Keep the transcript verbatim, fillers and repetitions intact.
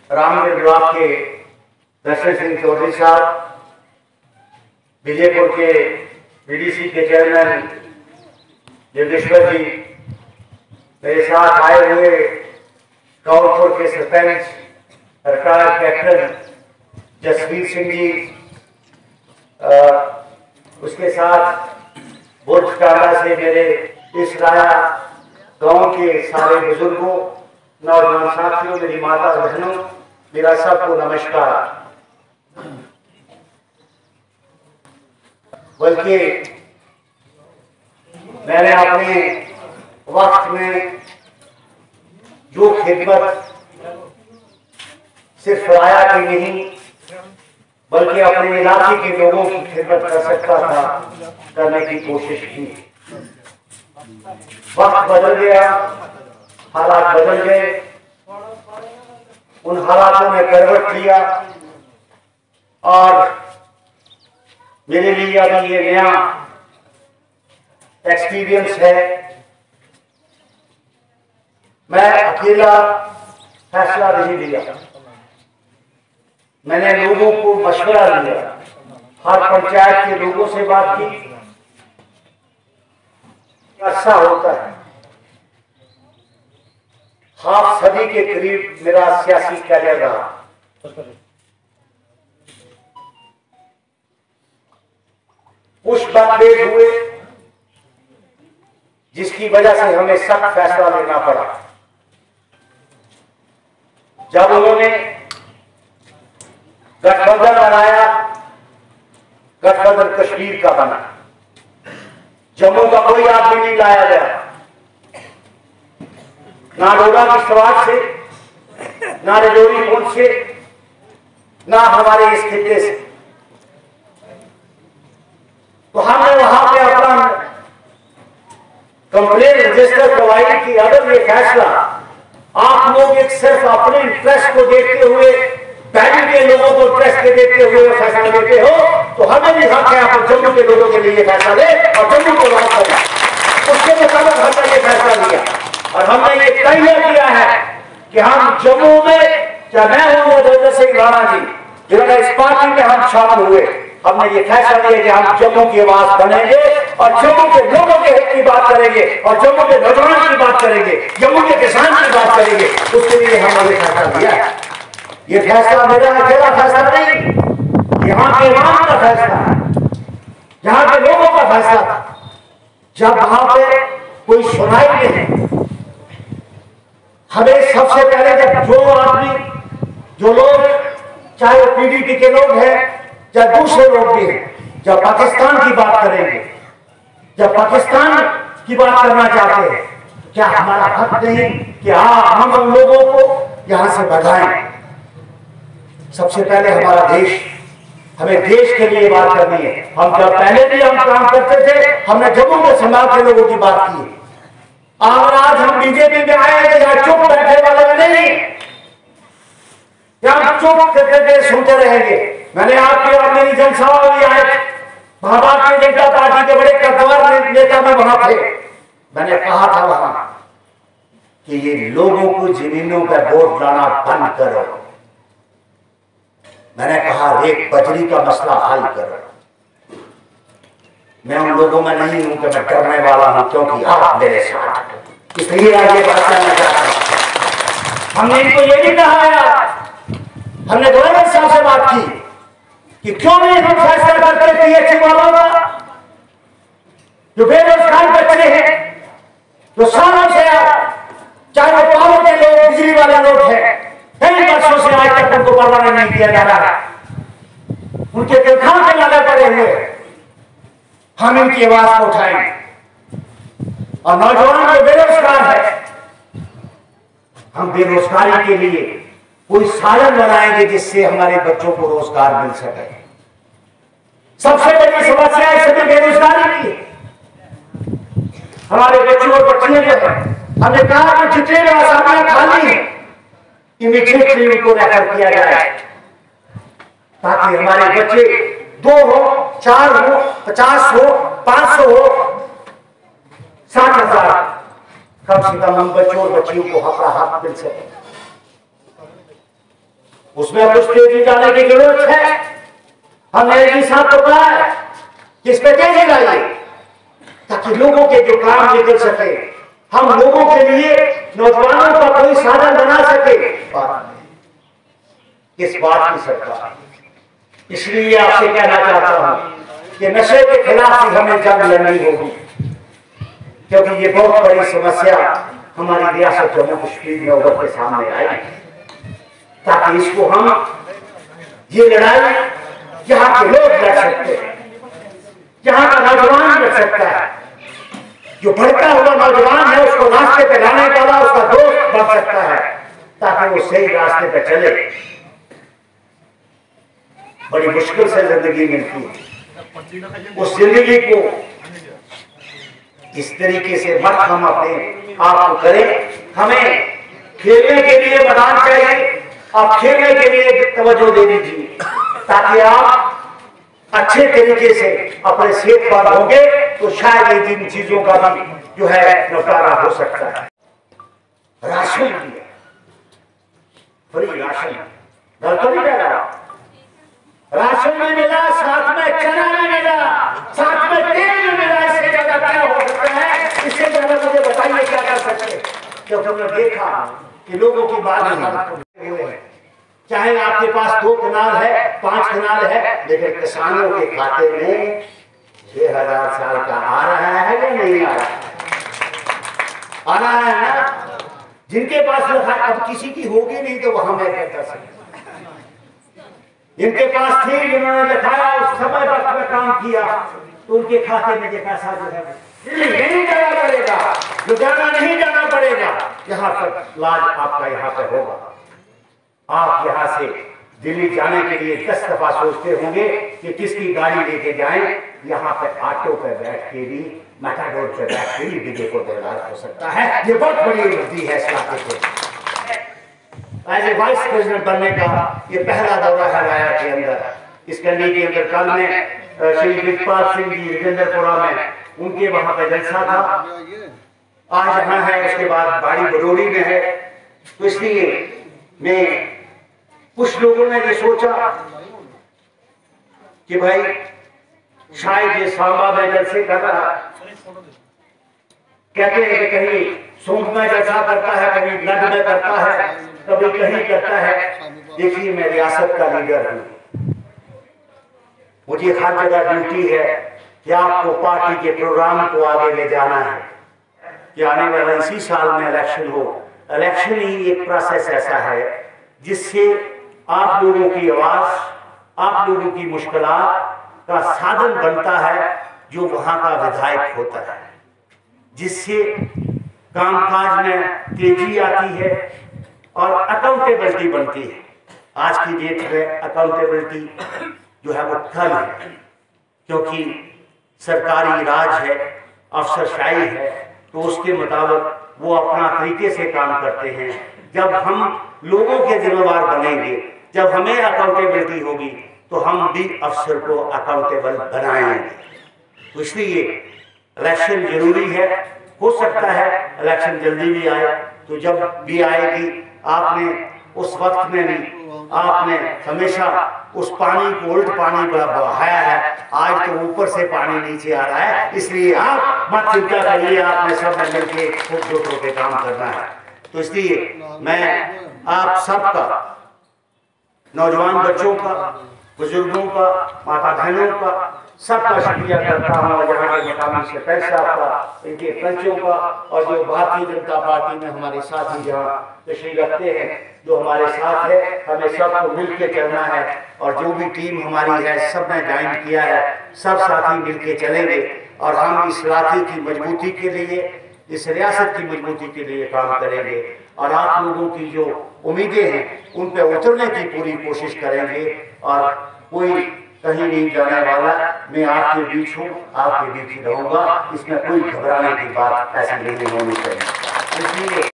Ramgarh block के दर्शन सिंह चौधरी साहब, विजयपुर के पीडीसी के चेयरमैन योगेश्वर जी, मेरे साथ आए हुए काउंपुर के सरपंच सरकार कैप्टन जसवीर सिंह जी, आ, उसके साथ बुर्ज टाला से मेरे इस राया गांव के सारे बुजुर्गों, नौजवान साथियों, मेरी माता बहनों, मेरा सबको नमस्कार। बल्कि मैंने अपने वक्त में जो खिदमत सिर्फ राया की नहीं बल्कि अपने इलाके के लोगों की खिदमत कर सकता था, करने की कोशिश की। वक्त बदल गया, हालात बदल गए, उन हालातों ने करवट लिया और मेरे लिए अभी ये नया एक्सपीरियंस है। मैं अकेला फैसला नहीं लिया, मैंने लोगों को मशवरा दिया, हर पंचायत के लोगों से बात की। ऐसा होता है, हाफ सदी के करीब मेरा सियासी कैरियर रहा। कुछ मतभेद हुए जिसकी वजह से हमें सख्त फैसला लेना पड़ा। जब उन्होंने गठबंधन बनाया, गठबंधन कश्मीर का बना, जम्मू का कोई आदमी नहीं लाया गया, ना डोडा की सवार से, ना रजौरी पुंछ से, ना हमारे इस खिते से। तो हमने वहां पे अपना कंप्लेन रजिस्टर प्रोवाइड की। अगर ये फैसला आप लोग एक सिर्फ अपने इंटरेस्ट को देखते हुए, वैल्यू के लोगों को इंटरेस्ट के देखते हुए फैसला लेते हो, तो हमें भी हक है आप जम्मू के लोगों के लिए फैसला ले और जम्मू को बात करें। उसके मुताबिक हमने ये फैसला लिया और हमने ये तय किया है कि हम जम्मू में, चाहे मैं हूं जोगिंदर सिंह राणा जी, जिन्होंने इस पार्टी में हम शामिल हुए, हमने ये फैसला लिया कि हम जम्मू की आवाज बनेंगे और जम्मू के लोगों के हित की बात करेंगे और जम्मू के नौजवान की बात करेंगे, जम्मू के किसान की बात करेंगे। उसके लिए हमने ये फैसला लिया है। ये फैसला मेरा अकेला फैसला नहीं, यहाँ के इमाम का फैसला है, यहाँ के लोगों का फैसला था। जब वहां पे कोई सुनाई नहीं, हमें सबसे पहले जब जो आदमी, जो लोग, चाहे वो पीडीपी के लोग हैं, चाहे दूसरे लोग भी हैं, जब पाकिस्तान की बात करेंगे, जब पाकिस्तान की बात करना चाहते हैं, क्या हमारा हक नहीं कि हाँ हम उन लोगों को यहां से भगाएं? सबसे पहले हमारा देश, हमें देश के लिए बात करनी है। हम जब पहले भी हम काम करते थे, हमने जम्मू के समाज के लोगों की बात की। और आज हम बीजेपी में आए हैं, यहाँ चुप बैठे वाले नहीं, यहाँ चुप करके सुनते रहेंगे। मैंने आपके और मेरी जनसभा में आए, भारतीय जनता पार्टी के बड़े कद्दावर नेता में वहां थे। मैंने कहा था वहां कि ये लोगों को जमीनों पर वोट लाना बंद करो। मैंने कहा रेत बजरी का मसला हल करो। मैं उन लोगों में नहीं हूं कि मैं डरने वाला हूं, क्योंकि आप मेरे साथ, इसलिए आगे बात करना चाहता हूं। हमने इनको ये भी कहा है, हमने गवर्नर साहब से बात की कि क्यों नहीं हम फैसला करते पीएचसी वालों का, जो बेरोजगार बच्चे हैं, जो सालों से, चाहे वो पावर के लोग, बिजली वाले लोग हैं, कई वर्षों से आज तक उनको परवाना नहीं किया जा रहा, उनके तनख्वाह पे लगे पड़े हुए। हम इनकी आवाज को उठाएंगे और नौजवान जो बेरोजगार है, हम बेरोजगारी के लिए कोई साधन बनाएंगे जिससे हमारे बच्चों को रोजगार मिल सके। सबसे बड़ी समस्या इस समय बेरोजगारी की है। हमारे बच्चों और बच्चियों जो है, हमने कहा कि जितने भी आसामियां खाली हैं, इमीडिएटली उनको रेफर किया जाए, ताकि हमारे बच्चे दो हो, चार हो, पचास हो, पांच सौ हो, साठ हजार, कम से कम हम बच्चों और बच्चियों को अपना हक मिल सके। उसमें कुछ तेजी लाने की जरूरत है। हमने एक साथ तो कहा है कि इस पे तेजी लाइए ताकि लोगों के जो काम निकल सके, हम लोगों के लिए नौजवानों का कोई साधन बना सके। इस बात की सरकार, इसलिए आपसे कहना चाहता हूं कि नशे के खिलाफ ही हमें जंग लड़नी होगी, क्योंकि ये बहुत बड़ी समस्या हमारी रियासत जम्मू कश्मीर में उभर के सामने आई, ताकि इसको हम ये लड़ाई यहाँ के लोग लड़ सकते हैं, यहाँ का नौजवान लड़ सकता है। जो भटका हुआ नौजवान है उसको रास्ते पे लाने वाला उसका दोस्त बन सकता है, ताकि वो सही रास्ते पे चले। बड़ी मुश्किल से जिंदगी मिलती है, उस जिंदगी को इस तरीके से मत हम अपने आप को करें। हमें खेलने के लिए मैदान चाहिए, आप खेलने के लिए तवज्जो दे दीजिए ताकि आप अच्छे तरीके से अपने सेहत पर होंगे तो शायद इन चीजों का भी जो है निपटारा हो सकता है। राशन दिया, फ्री राशन, गलत नहीं कह रहा, राशन में मिला, साथ में चना में मिला, साथ में तेल में मिला। इससे ज्यादा क्या हो सकता है? इससे ज्यादा मुझे बताइए क्या कर सकते हैं? क्योंकि हमने देखा कि लोगों की बात नहीं हुए हैं, चाहे आपके पास दो कनाल है, पांच कनाल है, लेकिन किसानों के खाते में छह हजार साल का आ रहा है या नहीं आ रहा है? आ रहा है ना? जिनके पास लिखा, अब किसी की होगी नहीं तो वहां मैं कहता सकता, जिनके पास थी, जिन्होंने लिखाया, उस समय वक्त में काम किया, तो उनके खाते में ये पैसा जो है नहीं जाना पड़ेगा, जो जाना नहीं जाना पड़ेगा। यहाँ तक लाज आपका यहाँ पे होगा। आप यहाँ से दिल्ली जाने के लिए दस दफा सोचते होंगे कि किसकी गाड़ी लेके जाएं। यहाँ पे ऑटो पे बैठ के भी, मैटाडोर पे बैठ के भी बीजे को देदार हो सकता है। ये बहुत बड़ी उपलब्धि है इस इलाके को। एज ए वाइस प्रेसिडेंट बनने का ये पहला दौरा है राया के अंदर। इस कंडी के अंदर कल में श्री विजपाल सिंह जी राजेंद्रपुरा में उनके वहां पे जलसा था, आज यहाँ है, उसके बाद बाड़ी बडोरी में है। तो इसलिए मैं, कुछ लोगों ने ये सोचा कि भाई शायद ये सांबा में जलसे कर रहा, कहते हैं कि कहीं सूंघ में जलसा करता है, कहीं लड में करता है, कभी कहीं करता है। देखिए, मैं रियासत का लीडर हूं, मुझे हर जगह ड्यूटी है कि आपको पार्टी के प्रोग्राम को आगे ले जाना है कि आने वाला इसी साल में इलेक्शन हो। इलेक्शन ही एक प्रोसेस ऐसा है जिससे आप लोगों की आवाज, आप लोगों की मुश्किलात का साधन बनता है, जो वहां का विधायक होता है, जिससे कामकाज में तेजी आती है और अकाउंटेबिलिटी बनती है। आज की डेट में अकाउंटेबिलिटी जो है वो कम है, क्योंकि सरकारी राज है, अफसरशाही है, तो उसके मुताबिक वो अपना तरीके से काम करते हैं। जब हम लोगों के जिम्मेवार बनेंगे, जब हमें अकाउंटेबिलिटी होगी, तो हम भी अफसर को अकाउंटेबल बनाएंगे। तो इसलिए इलेक्शन जरूरी है। हो सकता है इलेक्शन जल्दी भी आए, तो जब भी आएगी, आपने उस वक्त में भी आपने हमेशा उस पानी को उल्ट पानी बहाया है। आज तो ऊपर से पानी नीचे आ रहा है, इसलिए आप मत चिंता करिए, आपने सब में मिलकर खूब जोट होकर काम करना है। तो इसलिए मैं आप सबका, नौजवान बच्चों का, बुजुर्गों का, माता बहनों का, सबका शुक्रिया करता हूँ, और यहाँ के मुकामी सरपंच साहब का, इनके पंचों का, और जो भारतीय जनता पार्टी में हमारे साथी जहाँ तशरीफ रखते हैं, जो हमारे साथ है, हमें सबको मिल के चलना है। और जो भी टीम हमारी है, सब ने ज्वाइन किया है, सब साथी मिल के चलेंगे और हम इस इलाके की मजबूती के लिए, इस रियासत की मजबूती के लिए काम करेंगे। और आप लोगों की जो उम्मीदें हैं उन पर उतरने की पूरी कोशिश करेंगे। और कोई कहीं नहीं जाने वाला, मैं आपके बीच हूँ, आपके बीच ही रहूंगा, इसमें कोई घबराने की बात ऐसी नहीं होनी चाहिए। इसलिए